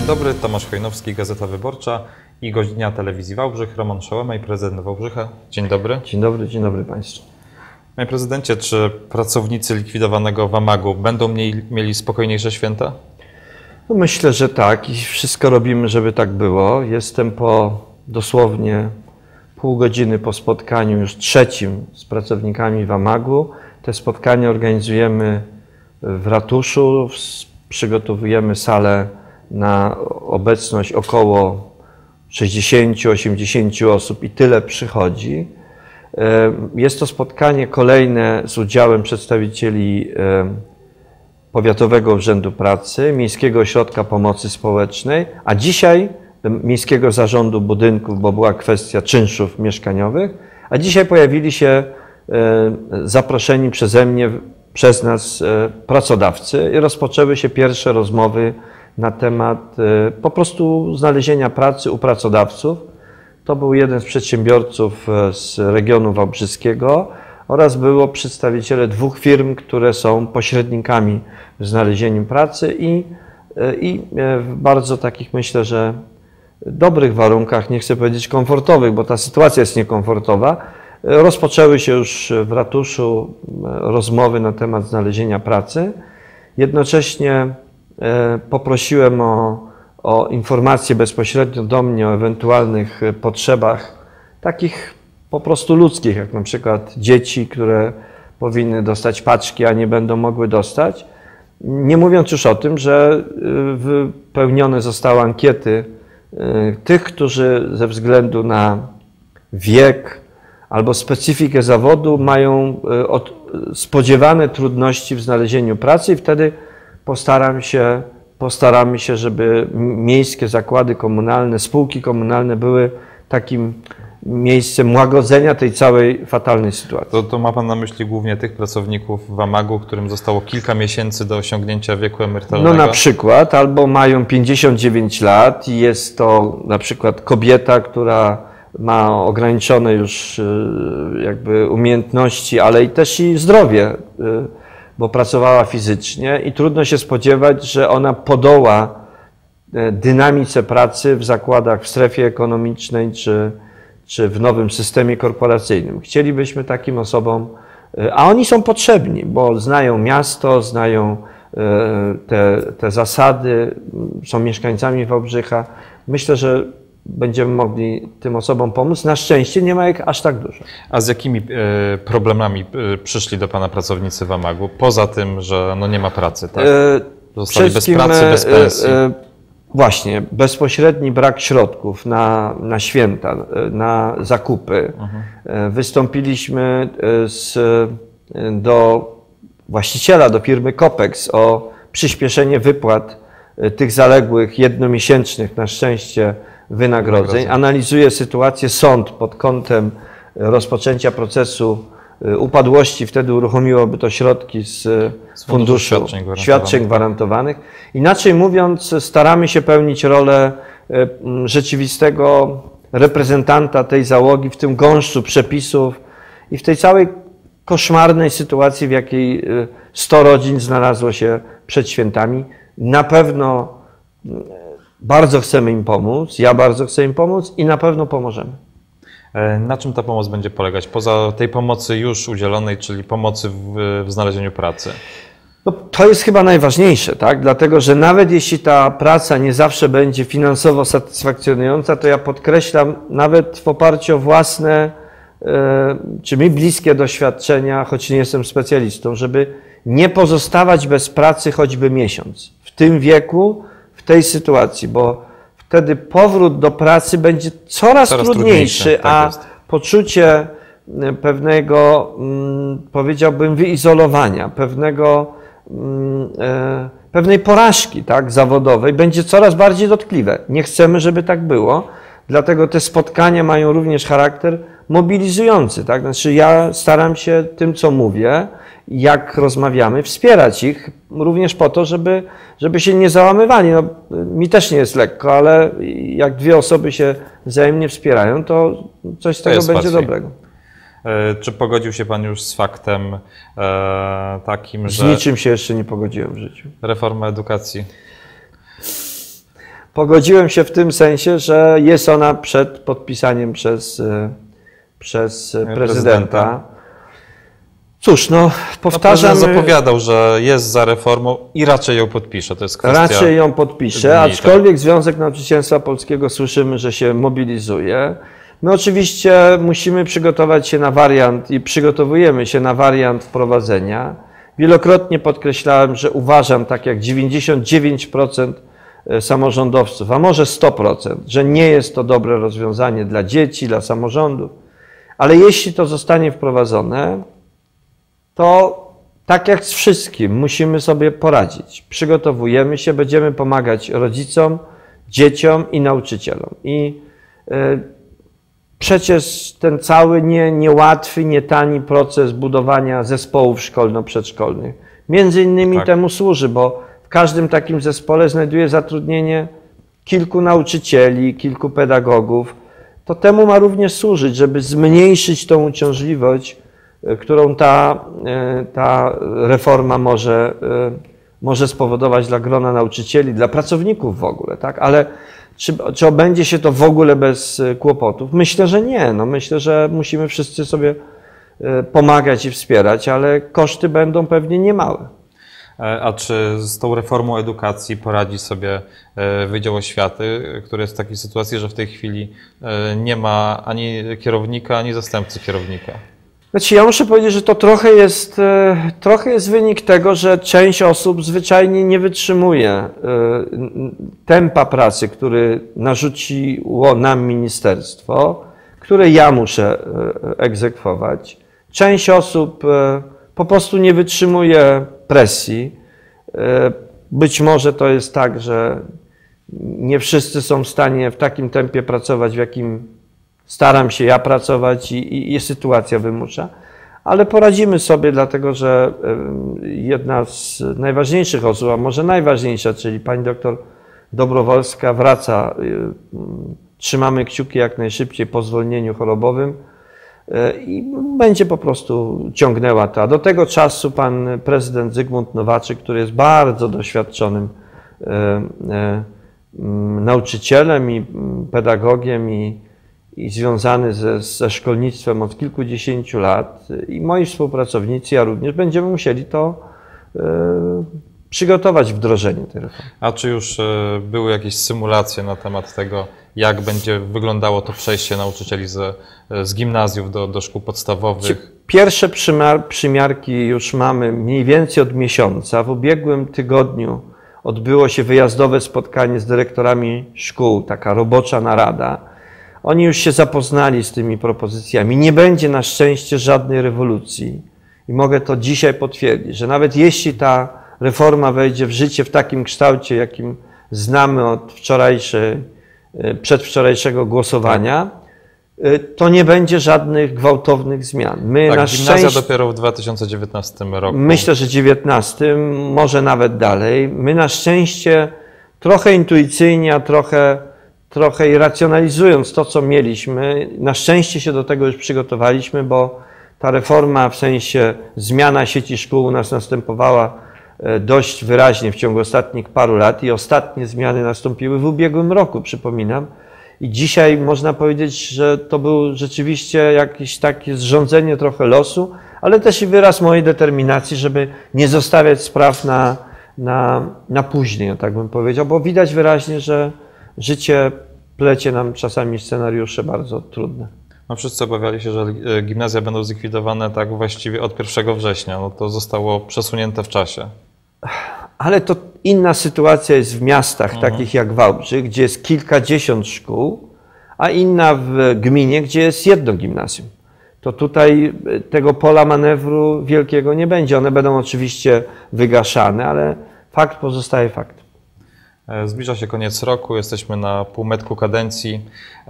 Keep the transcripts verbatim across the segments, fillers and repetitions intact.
dobry, Tomasz Chojnowski, Gazeta Wyborcza i gość dnia Telewizji Wałbrzych, Roman Szołomaj, prezydent Wałbrzycha. Dzień dobry. Dzień dobry, dzień dobry Państwu. Panie prezydencie, czy pracownicy likwidowanego Wamagu będą mieli, mieli spokojniejsze święta? No myślę, że tak i wszystko robimy, żeby tak było. Jestem po dosłownie pół godziny po spotkaniu już trzecim z pracownikami Wamagu. Te spotkania organizujemy w ratuszu, przygotowujemy salę na obecność około sześćdziesięciu do osiemdziesięciu osób i tyle przychodzi. Jest to spotkanie kolejne z udziałem przedstawicieli Powiatowego Urzędu Pracy, Miejskiego Ośrodka Pomocy Społecznej, a dzisiaj Miejskiego Zarządu Budynków, bo była kwestia czynszów mieszkaniowych, a dzisiaj pojawili się zaproszeni przeze mnie, przez nas pracodawcy i rozpoczęły się pierwsze rozmowy na temat po prostu znalezienia pracy u pracodawców. To był jeden z przedsiębiorców z regionu wałbrzyskiego oraz było przedstawiciele dwóch firm, które są pośrednikami w znalezieniu pracy i, i w bardzo takich, myślę, że dobrych warunkach, nie chcę powiedzieć komfortowych, bo ta sytuacja jest niekomfortowa. Rozpoczęły się już w ratuszu rozmowy na temat znalezienia pracy. Jednocześnie poprosiłem o, o informacje bezpośrednio do mnie o ewentualnych potrzebach takich po prostu ludzkich, jak na przykład dzieci, które powinny dostać paczki, a nie będą mogły dostać. Nie mówiąc już o tym, że wypełnione zostały ankiety tych, którzy ze względu na wiek albo specyfikę zawodu mają spodziewane trudności w znalezieniu pracy i wtedy postaram się, postaramy się, żeby miejskie zakłady komunalne, spółki komunalne były takim miejscem łagodzenia tej całej fatalnej sytuacji. To, to ma Pan na myśli głównie tych pracowników Wamagu, którym zostało kilka miesięcy do osiągnięcia wieku emerytalnego? No na przykład, albo mają pięćdziesiąt dziewięć lat i jest to na przykład kobieta, która ma ograniczone już jakby umiejętności, ale i też i zdrowie, bo pracowała fizycznie i trudno się spodziewać, że ona podoła dynamice pracy w zakładach w strefie ekonomicznej czy, czy w nowym systemie korporacyjnym. Chcielibyśmy takim osobom, a oni są potrzebni, bo znają miasto, znają te, te zasady, są mieszkańcami Wałbrzycha. Myślę, że będziemy mogli tym osobom pomóc. Na szczęście nie ma ich aż tak dużo. A z jakimi e, problemami e, przyszli do Pana pracownicy Wamagu? Poza tym, że no nie ma pracy, tak? Zostali bez pracy, bez pensji. E, e, właśnie, bezpośredni brak środków na, na święta, na zakupy. Mhm. E, wystąpiliśmy z, do właściciela, do firmy Kopex o przyspieszenie wypłat tych zaległych jednomiesięcznych, na szczęście, wynagrodzeń. Analizuje sytuację sąd pod kątem rozpoczęcia procesu upadłości. Wtedy uruchomiłoby to środki z, z funduszu świadczeń gwarantowanych. świadczeń gwarantowanych. Inaczej mówiąc, staramy się pełnić rolę rzeczywistego reprezentanta tej załogi w tym gąszczu przepisów i w tej całej koszmarnej sytuacji, w jakiej sto rodzin znalazło się przed świętami. Na pewno bardzo chcemy im pomóc, ja bardzo chcę im pomóc i na pewno pomożemy. Na czym ta pomoc będzie polegać? Poza tej pomocy już udzielonej, czyli pomocy w, w znalezieniu pracy? No, to jest chyba najważniejsze, tak? Dlatego, że nawet jeśli ta praca nie zawsze będzie finansowo satysfakcjonująca, to ja podkreślam, nawet w oparciu o własne, czy mi bliskie doświadczenia, choć nie jestem specjalistą, żeby nie pozostawać bez pracy choćby miesiąc. W tym wieku, w tej sytuacji, bo wtedy powrót do pracy będzie coraz, coraz trudniejszy, tak a jest. Poczucie pewnego, powiedziałbym, wyizolowania, pewnego, pewnej porażki, tak, zawodowej będzie coraz bardziej dotkliwe. Nie chcemy, żeby tak było, dlatego te spotkania mają również charakter mobilizujący. Tak? Znaczy ja staram się tym, co mówię, jak rozmawiamy, wspierać ich również po to, żeby, żeby się nie załamywali. No, mi też nie jest lekko, ale jak dwie osoby się wzajemnie wspierają, to coś z tego będzie łatwiej. Dobrego. Czy pogodził się Pan już z faktem e, takim, z że... Z niczym się jeszcze nie pogodziłem w życiu. Reforma edukacji. Pogodziłem się w tym sensie, że jest ona przed podpisaniem przez, przez prezydenta. prezydenta. Cóż, no powtarzam... No, zapowiadał, że jest za reformą i raczej ją podpisze. To jest kwestia... Raczej ją podpisze, dni, aczkolwiek tak. Związek Nauczycielstwa Polskiego słyszymy, że się mobilizuje. My oczywiście musimy przygotować się na wariant i przygotowujemy się na wariant wprowadzenia. Wielokrotnie podkreślałem, że uważam, tak jak dziewięćdziesiąt dziewięć procent samorządowców, a może sto procent, że nie jest to dobre rozwiązanie dla dzieci, dla samorządów, ale jeśli to zostanie wprowadzone, to tak jak z wszystkim musimy sobie poradzić. Przygotowujemy się, będziemy pomagać rodzicom, dzieciom i nauczycielom. I y, przecież ten cały nie, niełatwy, nie tani proces budowania zespołów szkolno-przedszkolnych między innymi tak. temu służy, bo w każdym takim zespole znajduje zatrudnienie kilku nauczycieli, kilku pedagogów. To temu ma również służyć, żeby zmniejszyć tą uciążliwość, którą ta, ta reforma może, może spowodować dla grona nauczycieli, dla pracowników w ogóle, tak? Ale czy, czy obędzie się to w ogóle bez kłopotów? Myślę, że nie. No myślę, że musimy wszyscy sobie pomagać i wspierać, ale koszty będą pewnie niemałe. A czy z tą reformą edukacji poradzi sobie Wydział Oświaty, który jest w takiej sytuacji, że w tej chwili nie ma ani kierownika, ani zastępcy kierownika? Znaczy, ja muszę powiedzieć, że to trochę jest, trochę jest wynik tego, że część osób zwyczajnie nie wytrzymuje tempa pracy, który narzuciło nam ministerstwo, które ja muszę egzekwować. Część osób po prostu nie wytrzymuje presji. Być może to jest tak, że nie wszyscy są w stanie w takim tempie pracować, w jakim staram się ja pracować i, i, i sytuacja wymusza, ale poradzimy sobie, dlatego że jedna z najważniejszych osób, a może najważniejsza, czyli pani doktor Dobrowolska wraca. Trzymamy kciuki jak najszybciej po zwolnieniu chorobowym i będzie po prostu ciągnęła to. A do tego czasu pan prezydent Zygmunt Nowaczyk, który jest bardzo doświadczonym nauczycielem i pedagogiem i, i związany ze, ze szkolnictwem od kilkudziesięciu lat, i moi współpracownicy, ja również, będziemy musieli to y, przygotować wdrożenie tej reformy. A czy już y, były jakieś symulacje na temat tego, jak będzie wyglądało to przejście nauczycieli z, z gimnazjów do, do szkół podstawowych? Pierwsze przymiar, przymiarki już mamy mniej więcej od miesiąca. W ubiegłym tygodniu odbyło się wyjazdowe spotkanie z dyrektorami szkół, taka robocza narada. Oni już się zapoznali z tymi propozycjami. Nie będzie na szczęście żadnej rewolucji. I mogę to dzisiaj potwierdzić, że nawet jeśli ta reforma wejdzie w życie w takim kształcie, jakim znamy od wczorajszej, przedwczorajszego głosowania, to nie będzie żadnych gwałtownych zmian. My tak, na gimnazja szczęście, dopiero w dwa tysiące dziewiętnastym roku. Myślę, że dziewiętnastym, może nawet dalej. My na szczęście trochę intuicyjnie, a trochę, trochę i racjonalizując to, co mieliśmy, na szczęście się do tego już przygotowaliśmy, bo ta reforma, w sensie zmiana sieci szkół u nas następowała dość wyraźnie w ciągu ostatnich paru lat i ostatnie zmiany nastąpiły w ubiegłym roku, przypominam. I dzisiaj można powiedzieć, że to był rzeczywiście jakieś takie zrządzenie trochę losu, ale też i wyraz mojej determinacji, żeby nie zostawiać spraw na, na, na później, tak bym powiedział, bo widać wyraźnie, że życie plecie nam czasami scenariusze bardzo trudne. No wszyscy obawiali się, że gimnazja będą zlikwidowane tak właściwie od pierwszego września. No to zostało przesunięte w czasie. Ale to inna sytuacja jest w miastach mhm. takich jak Wałbrzych, gdzie jest kilkadziesiąt szkół, a inna w gminie, gdzie jest jedno gimnazjum. To tutaj tego pola manewru wielkiego nie będzie. One będą oczywiście wygaszane, ale fakt pozostaje faktem. Zbliża się koniec roku, jesteśmy na półmetku kadencji.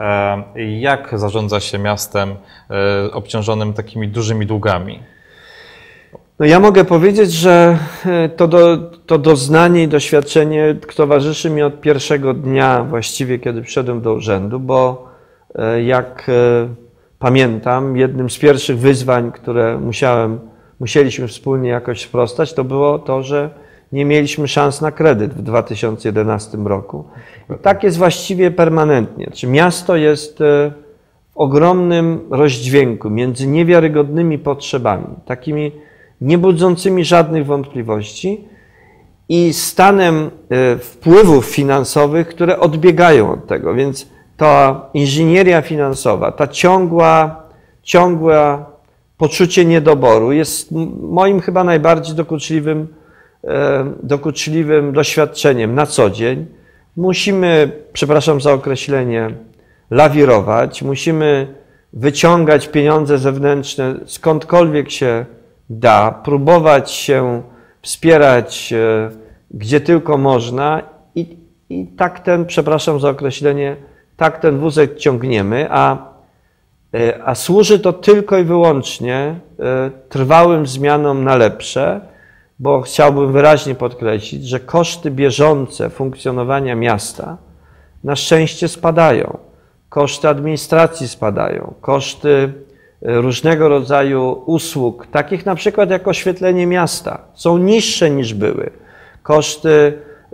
Jak zarządza się miastem obciążonym takimi dużymi długami? No ja mogę powiedzieć, że to, do, to doznanie i doświadczenie towarzyszy mi od pierwszego dnia właściwie, kiedy przyszedłem do urzędu, bo jak pamiętam, jednym z pierwszych wyzwań, które musiałem, musieliśmy wspólnie jakoś sprostać, to było to, że nie mieliśmy szans na kredyt w dwa tysiące jedenastym roku. I tak jest właściwie permanentnie. Czy miasto jest w ogromnym rozdźwięku między niewiarygodnymi potrzebami, takimi niebudzącymi żadnych wątpliwości, i stanem wpływów finansowych, które odbiegają od tego. Więc ta inżynieria finansowa, ta ciągła, ciągłe poczucie niedoboru jest moim chyba najbardziej dokuczliwym, dokuczliwym doświadczeniem na co dzień. Musimy, przepraszam za określenie, lawirować, musimy wyciągać pieniądze zewnętrzne skądkolwiek się da, próbować się wspierać gdzie tylko można i, i tak ten, przepraszam za określenie, tak ten wózek ciągniemy, a, a służy to tylko i wyłącznie trwałym zmianom na lepsze, bo chciałbym wyraźnie podkreślić, że koszty bieżące funkcjonowania miasta na szczęście spadają. Koszty administracji spadają, koszty różnego rodzaju usług, takich na przykład jak oświetlenie miasta, są niższe niż były. Koszty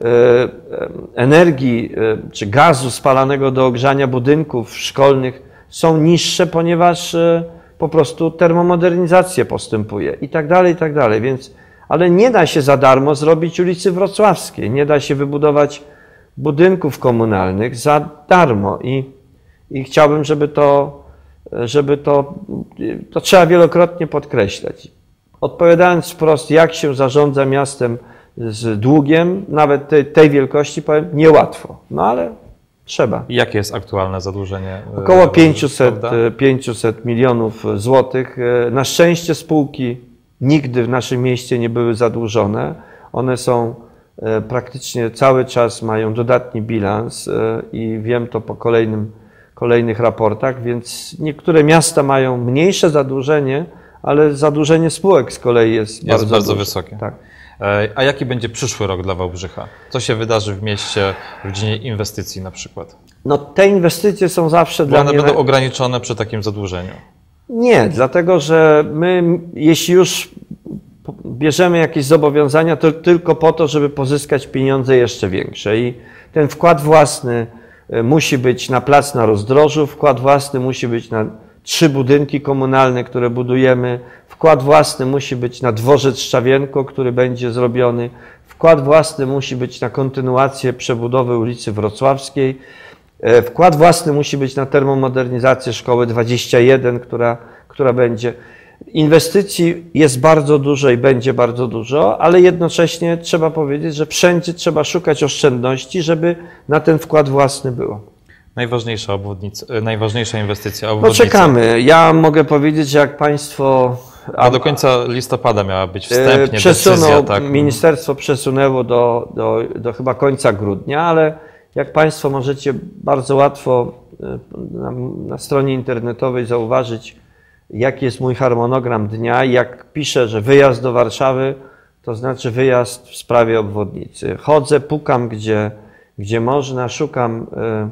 energii czy gazu spalanego do ogrzania budynków szkolnych są niższe, ponieważ po prostu termomodernizacja postępuje i tak dalej, i tak dalej. Więc, ale nie da się za darmo zrobić ulicy Wrocławskiej, nie da się wybudować budynków komunalnych za darmo i, i chciałbym, żeby to, żeby to, to trzeba wielokrotnie podkreślać. Odpowiadając wprost, jak się zarządza miastem z długiem, nawet tej, tej wielkości, powiem, niełatwo, no ale trzeba. I jakie jest aktualne zadłużenie? Około pięćset, pięćset milionów złotych. Na szczęście spółki nigdy w naszym mieście nie były zadłużone. One są praktycznie cały czas, mają dodatni bilans i wiem to po kolejnym, kolejnych raportach, więc niektóre miasta mają mniejsze zadłużenie, ale zadłużenie spółek z kolei jest, jest bardzo, bardzo duże. wysokie. Tak. A jaki będzie przyszły rok dla Wałbrzycha? Co się wydarzy w mieście w dziedzinie inwestycji na przykład? No te inwestycje są zawsze Bo dla one mnie... będą ograniczone przy takim zadłużeniu. Nie, dlatego że my, jeśli już bierzemy jakieś zobowiązania, to tylko po to, żeby pozyskać pieniądze jeszcze większe. I ten wkład własny musi być na plac na Rozdrożu, wkład własny musi być na trzy budynki komunalne, które budujemy, wkład własny musi być na dworzec Szczawienko, który będzie zrobiony, wkład własny musi być na kontynuację przebudowy ulicy Wrocławskiej, wkład własny musi być na termomodernizację szkoły dwadzieścia jeden, która, która będzie. Inwestycji jest bardzo dużo i będzie bardzo dużo, ale jednocześnie trzeba powiedzieć, że wszędzie trzeba szukać oszczędności, żeby na ten wkład własny było. Najważniejsza obwodnica, najważniejsza inwestycja No obwodnica. czekamy. Ja mogę powiedzieć, że jak Państwo... A do końca listopada miała być wstępnie przesunął, decyzja. Tak. Ministerstwo przesunęło do, do, do chyba końca grudnia, ale jak Państwo możecie bardzo łatwo na, na stronie internetowej zauważyć, jaki jest mój harmonogram dnia i jak piszę, że wyjazd do Warszawy, to znaczy wyjazd w sprawie obwodnicy. Chodzę, pukam gdzie, gdzie można, szukam,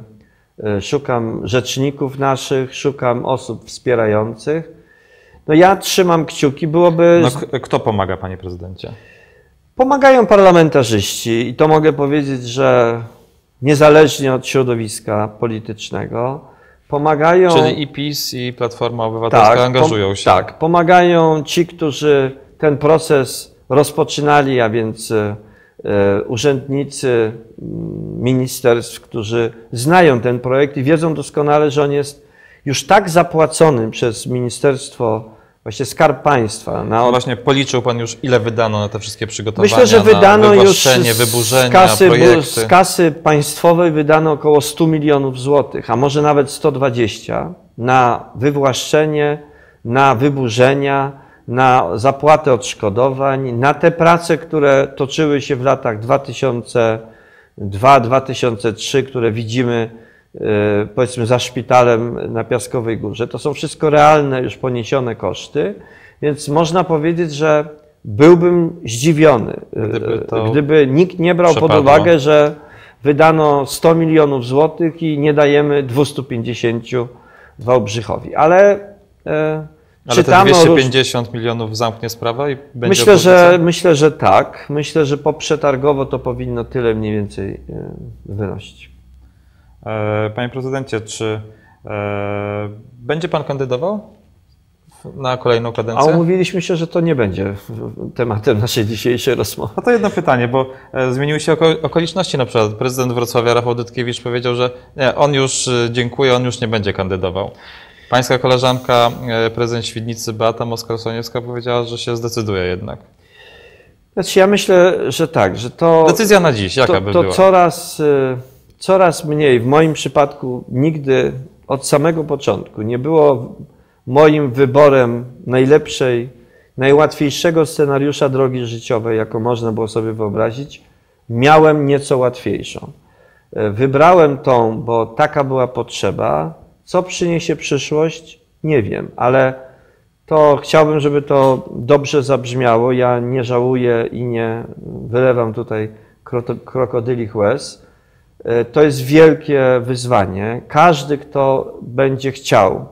szukam rzeczników naszych, szukam osób wspierających. No ja trzymam kciuki, byłoby... No, kto pomaga, panie prezydencie? Pomagają parlamentarzyści i to mogę powiedzieć, że niezależnie od środowiska politycznego, pomagają... Czyli i PiS, i Platforma Obywatelska tak, angażują się. Tak, pomagają ci, którzy ten proces rozpoczynali, a więc e, urzędnicy ministerstw, którzy znają ten projekt i wiedzą doskonale, że on jest już tak zapłacony przez Ministerstwo, właśnie Skarb Państwa. Na... No właśnie policzył pan już, ile wydano na te wszystkie przygotowania, Myślę, że wydano na już wyburzenia, z kasy, projekty. z kasy państwowej wydano około stu milionów złotych, a może nawet sto dwadzieścia na wywłaszczenie, na wyburzenia, na zapłatę odszkodowań, na te prace, które toczyły się w latach dwa tysiące drugi do dwa tysiące trzeciego, które widzimy powiedzmy za szpitalem na Piaskowej Górze. To są wszystko realne, już poniesione koszty, więc można powiedzieć, że byłbym zdziwiony, gdyby, gdyby nikt nie brał przepadło. pod uwagę, że wydano sto milionów złotych i nie dajemy dwustu pięćdziesięciu Wałbrzychowi. Ale Ale te dwieście pięćdziesiąt milionów zamknie sprawę i będzie myślę, że Myślę, że tak. Myślę, że poprzetargowo to powinno tyle mniej więcej wynosić. Panie prezydencie, czy e, będzie pan kandydował na kolejną kadencję? A umówiliśmy się, że to nie będzie tematem naszej dzisiejszej rozmowy. No to jedno pytanie, bo zmieniły się okoliczności. Na przykład prezydent Wrocławia Rafał Dytkiewicz powiedział, że nie, on już dziękuję, on już nie będzie kandydował. Pańska koleżanka, prezydent Świdnicy Beata Moskal-Soniewska powiedziała, że się zdecyduje jednak. Znaczy ja myślę, że tak, że to... Decyzja na dziś, jaka to, by to była? Coraz, coraz mniej, w moim przypadku nigdy od samego początku nie było moim wyborem najlepszej, najłatwiejszego scenariusza drogi życiowej, jaką można było sobie wyobrazić. Miałem nieco łatwiejszą. Wybrałem tą, bo taka była potrzeba. Co przyniesie przyszłość? Nie wiem, ale to chciałbym, żeby to dobrze zabrzmiało. Ja nie żałuję i nie wylewam tutaj krokodylich łez. To jest wielkie wyzwanie. Każdy, kto będzie chciał,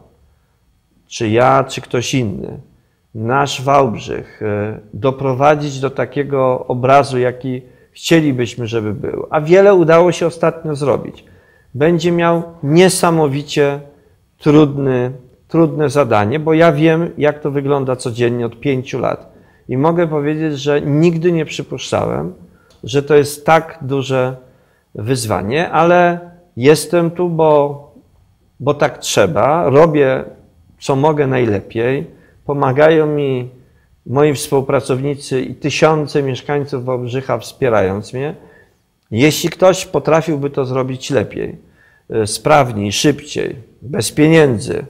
czy ja, czy ktoś inny, nasz Wałbrzych doprowadzić do takiego obrazu, jaki chcielibyśmy, żeby był, a wiele udało się ostatnio zrobić, będzie miał niesamowicie trudny, trudne zadanie, bo ja wiem, jak to wygląda codziennie od pięciu lat. I mogę powiedzieć, że nigdy nie przypuszczałem, że to jest tak duże wyzwanie, ale jestem tu, bo, bo tak trzeba, robię, co mogę najlepiej, pomagają mi moi współpracownicy i tysiące mieszkańców Wałbrzycha, wspierając mnie. Jeśli ktoś potrafiłby to zrobić lepiej, sprawniej, szybciej, bez pieniędzy,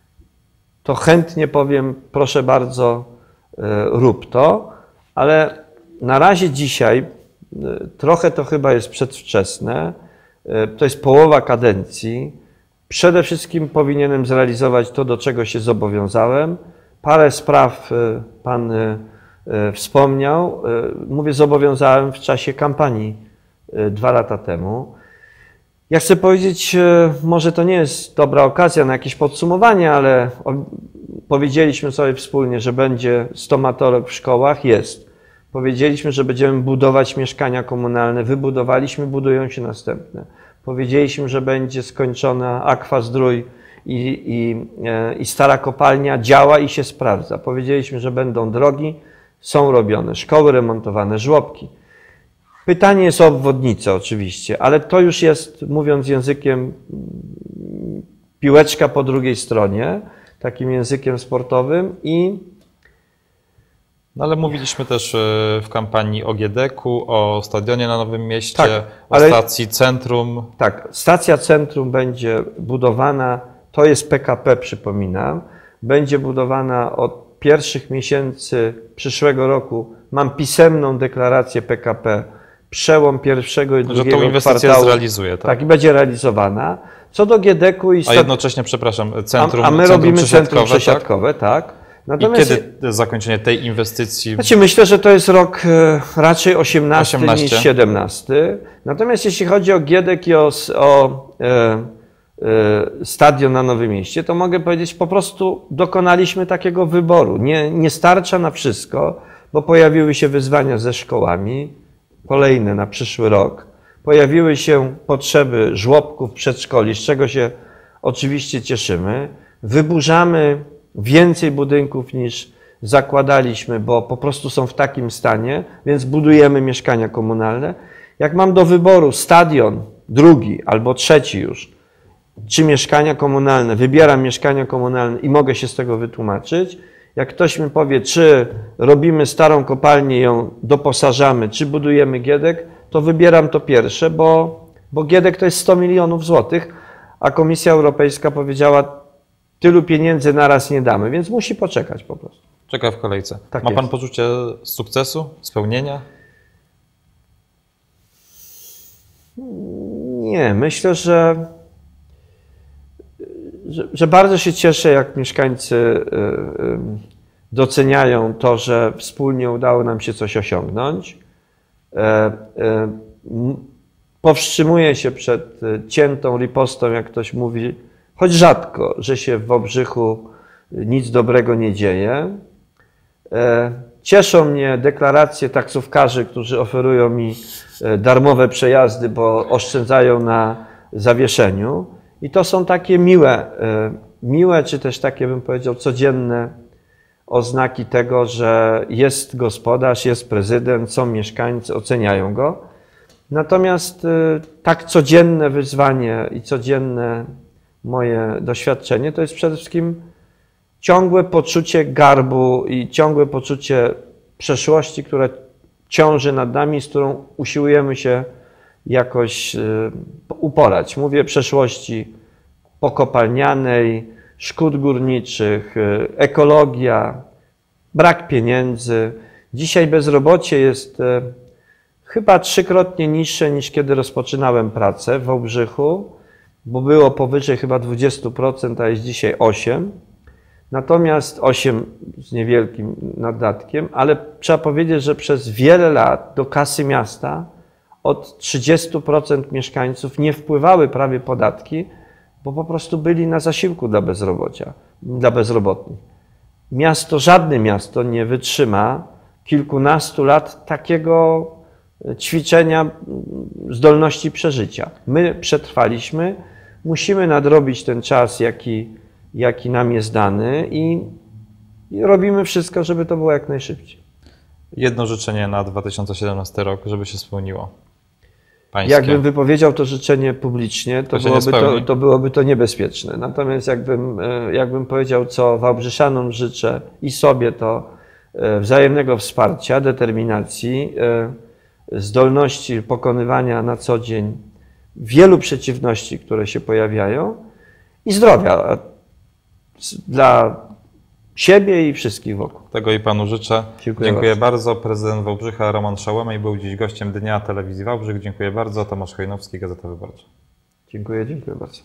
to chętnie powiem, proszę bardzo, rób to, ale na razie dzisiaj trochę to chyba jest przedwczesne, to jest połowa kadencji. Przede wszystkim powinienem zrealizować to, do czego się zobowiązałem. Parę spraw pan wspomniał. Mówię, zobowiązałem w czasie kampanii dwa lata temu. Ja chcę powiedzieć, może to nie jest dobra okazja na jakieś podsumowanie, ale powiedzieliśmy sobie wspólnie, że będzie stomatolog w szkołach. Jest. Powiedzieliśmy, że będziemy budować mieszkania komunalne. Wybudowaliśmy, budują się następne. Powiedzieliśmy, że będzie skończona Akwa-Zdrój i, i, i stara kopalnia działa i się sprawdza. Powiedzieliśmy, że będą drogi, są robione, szkoły remontowane, żłobki. Pytanie jest o obwodnicę oczywiście, ale to już jest, mówiąc językiem, piłeczka po drugiej stronie, takim językiem sportowym i... No ale mówiliśmy też w kampanii o Giedeku, o stadionie na Nowym Mieście, tak, o ale, stacji Centrum. Tak, stacja Centrum będzie budowana, to jest P K P, przypominam, będzie budowana od pierwszych miesięcy przyszłego roku. Mam pisemną deklarację P K P, przełom pierwszego i drugiego kwartału. Że tą inwestycję zrealizuje, tak? Tak, i będzie realizowana. Co do Giedeku i... A jednocześnie, przepraszam, centrum, a, a my centrum robimy przesiadkowe, centrum przesiadkowe, tak? tak. Natomiast, I kiedy zakończenie tej inwestycji? Znaczy myślę, że to jest rok raczej osiemnasty, osiemnasty niż siedemnasty. Natomiast jeśli chodzi o Giedek i o, o e, e, stadion na Nowym Mieście, to mogę powiedzieć, po prostu dokonaliśmy takiego wyboru. Nie, nie starcza na wszystko, bo pojawiły się wyzwania ze szkołami, kolejne na przyszły rok. Pojawiły się potrzeby żłobków, przedszkoli, z czego się oczywiście cieszymy. Wyburzamy więcej budynków niż zakładaliśmy, bo po prostu są w takim stanie, więc budujemy mieszkania komunalne. Jak mam do wyboru stadion, drugi albo trzeci już, czy mieszkania komunalne, wybieram mieszkania komunalne i mogę się z tego wytłumaczyć. Jak ktoś mi powie, czy robimy starą kopalnię i ją doposażamy, czy budujemy Giedek, to wybieram to pierwsze, bo, bo Giedek to jest sto milionów złotych, a Komisja Europejska powiedziała, tylu pieniędzy naraz nie damy, więc musi poczekać po prostu. Czeka w kolejce. Tak Ma pan jest. poczucie sukcesu, spełnienia? Nie, myślę, że, że, że bardzo się cieszę, jak mieszkańcy doceniają to, że wspólnie udało nam się coś osiągnąć. Powstrzymuję się przed ciętą ripostą, jak ktoś mówi, choć rzadko, że się w Wałbrzychu nic dobrego nie dzieje. Cieszą mnie deklaracje taksówkarzy, którzy oferują mi darmowe przejazdy, bo oszczędzają na zawieszeniu. I to są takie miłe, miłe, czy też takie, bym powiedział, codzienne oznaki tego, że jest gospodarz, jest prezydent, są mieszkańcy, oceniają go. Natomiast tak codzienne wyzwanie i codzienne moje doświadczenie to jest przede wszystkim ciągłe poczucie garbu i ciągłe poczucie przeszłości, które ciąży nad nami, z którą usiłujemy się jakoś uporać. Mówię przeszłości pokopalnianej, szkód górniczych, ekologia, brak pieniędzy. Dzisiaj bezrobocie jest chyba trzykrotnie niższe niż kiedy rozpoczynałem pracę w Wałbrzychu, bo było powyżej chyba dwadzieścia procent, a jest dzisiaj osiem procent. Natomiast osiem z niewielkim naddatkiem, ale trzeba powiedzieć, że przez wiele lat do kasy miasta od trzydziestu procent mieszkańców nie wpływały prawie podatki, bo po prostu byli na zasiłku dla bezrobocia, dla bezrobotnych. Miasto, żadne miasto nie wytrzyma kilkunastu lat takiego ćwiczenia zdolności przeżycia. My przetrwaliśmy, musimy nadrobić ten czas, jaki, jaki nam jest dany i, i robimy wszystko, żeby to było jak najszybciej. Jedno życzenie na dwa tysiące siedemnasty rok, żeby się spełniło. Pańskie. Jakbym wypowiedział to życzenie publicznie, to, to, byłoby, to, to byłoby to niebezpieczne. Natomiast jakbym, jakbym powiedział, co Wałbrzyszanom życzę i sobie, to wzajemnego wsparcia, determinacji, zdolności pokonywania na co dzień wielu przeciwności, które się pojawiają i zdrowia dla siebie i wszystkich wokół. Tego i panu życzę. Dziękuję, Dziękuję bardzo. bardzo. Prezydent Wałbrzycha Roman Szałomej był dziś gościem Dnia Telewizji Wałbrzych. Dziękuję bardzo. Tomasz Hojnowski, Gazeta Wyborcza. Dziękuję, dziękuję bardzo.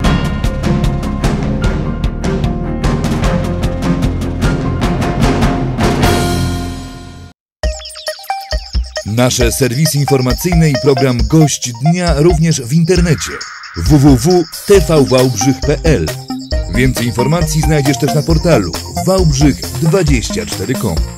Nasze serwisy informacyjne i program Gość Dnia również w internecie w w w kropka t v wałbrzych kropka p l. Więcej informacji znajdziesz też na portalu wałbrzych dwadzieścia cztery kropka com.